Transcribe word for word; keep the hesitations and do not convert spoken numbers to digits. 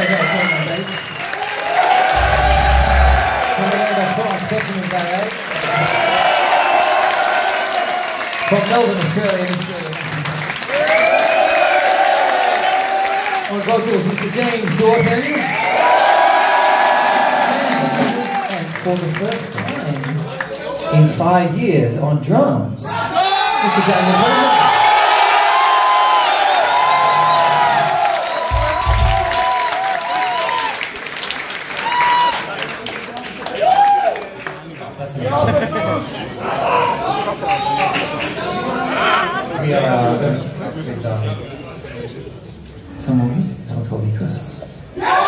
Gallagher playing on bass. Coming out of France, Benjamin Barret. From Melbourne, Australia, Mister On vocals, Mister James Dorton. And for the first time in five years on drums, Mister Daniel Fraser. That's enough. We are uh, going to kick off with uh, some more music. This one's called Because.